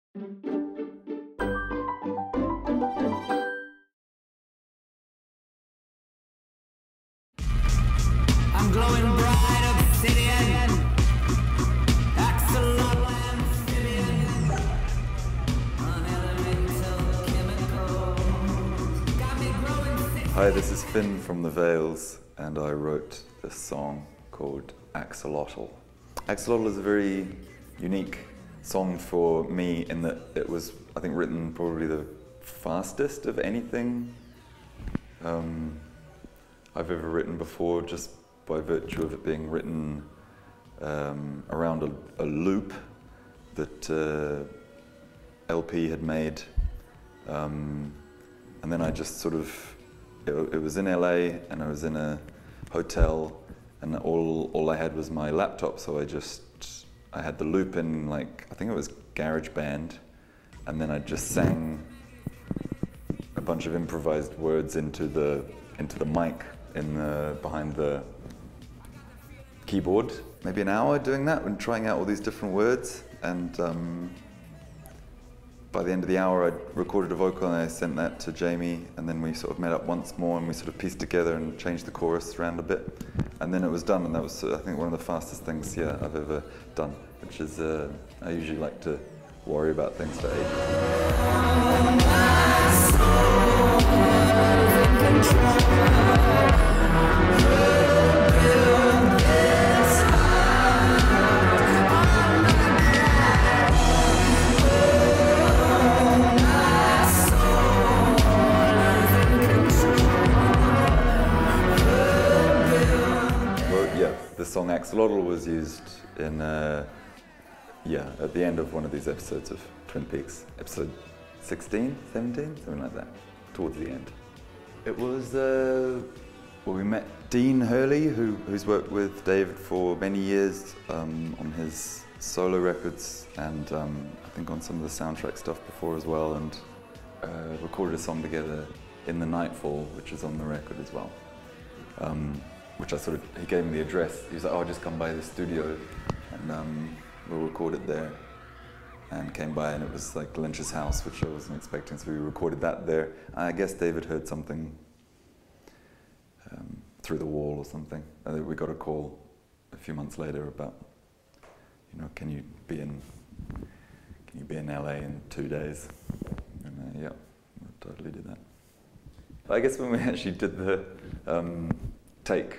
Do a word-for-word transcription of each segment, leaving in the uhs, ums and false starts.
I'm glowing bright obsidian, axolotl amphibian, unelemental chemicals, got me growing thick. Hi, this is Finn from The Veils, and I wrote this song called Axolotl. Axolotl is a very unique song for me in that it was, I think, written probably the fastest of anything um, I've ever written before, just by virtue of it being written um, around a, a loop that uh, L P had made. Um, and then I just sort of, it, it was in L A and I was in a hotel and all, all I had was my laptop, so I just, I had the loop in, like, I think it was GarageBand, and then I just sang a bunch of improvised words into the, into the mic in the, behind the keyboard. Maybe an hour doing that and trying out all these different words, and um, by the end of the hour I recorded a vocal and I sent that to Jamie, and then we sort of met up once more and we sort of pieced together and changed the chorus around a bit, and then it was done, and that was, I think, one of the fastest things, yeah, I've ever done, which is, uh, I usually like to worry about things for The song Axolotl was used in, uh, yeah, at the end of one of these episodes of Twin Peaks, episode sixteen, seventeen, something like that, towards the end. It was, uh, well, we met Dean Hurley, who, who's worked with David for many years um, on his solo records, and um, I think on some of the soundtrack stuff before as well, and uh, recorded a song together in the Nightfall, which is on the record as well. Um, which I sort of, he gave me the address. He was like, oh, just come by the studio and um, we'll record it there. And came by and it was like Lynch's house, which I wasn't expecting, so we recorded that there. I guess David heard something um, through the wall or something. I think we got a call a few months later about, you know, can you be in, can you be in L A in two days? And uh, yeah, I totally did that. But I guess when we actually did the um, take,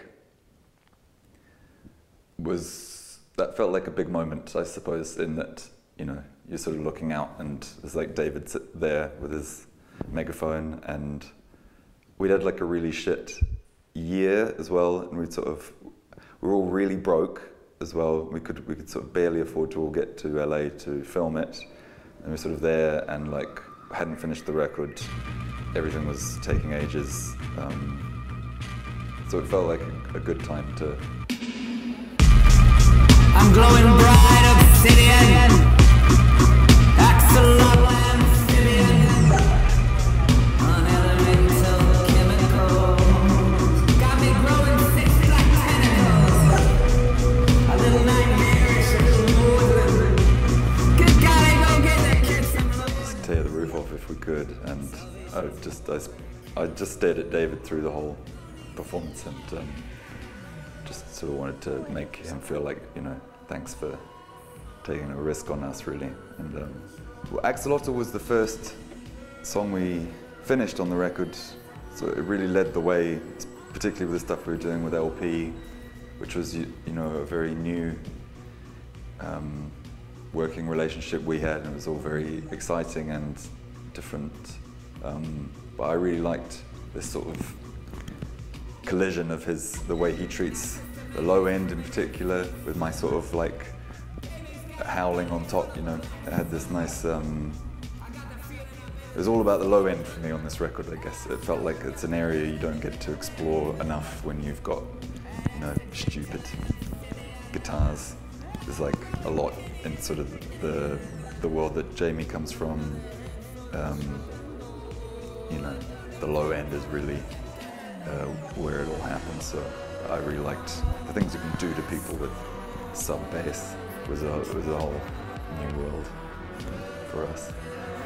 was, that felt like a big moment, I suppose, in that, you know, you're sort of looking out and there's like David there with his megaphone, and we'd had like a really shit year as well, and we'd sort of, we were all really broke as well. We could, we could sort of barely afford to all get to L A to film it, and we were sort of there and like hadn't finished the record. Everything was taking ages. Um, so it felt like a, a good time to I'm glowing bright obsidian, axolotl amphibian, unelemental chemicals, got me growing thick like tentacles, a little nightmarish, a little northern, good golly, go get that kid some love. just tear the roof off if we could, and I just, I, I just stared at David through the whole performance, and um, just sort of wanted to make him feel like, you know, thanks for taking a risk on us, really. And um, well, Axolotl was the first song we finished on the record, so it really led the way, particularly with the stuff we were doing with L P, which was, you, you know, a very new um, working relationship we had, and it was all very exciting and different. Um, but I really liked this sort of collision of his, the way he treats the low end in particular, with my sort of like howling on top, you know. It had this nice, um, it was all about the low end for me on this record, I guess. It felt like it's an area you don't get to explore enough when you've got, you know, stupid guitars. There's like a lot in sort of the, the world that Jamie comes from. Um, you know, the low end is really uh, where it all happens. So I really liked the things you can do to people with sub bass. Was a was a whole new world. for us.